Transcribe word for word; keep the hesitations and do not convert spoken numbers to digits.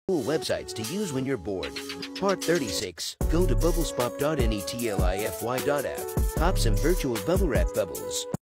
cool websites to use when you're bored. Part thirty-six. Go to bubblespop dot netlify dot app. Pop some virtual bubble wrap bubbles.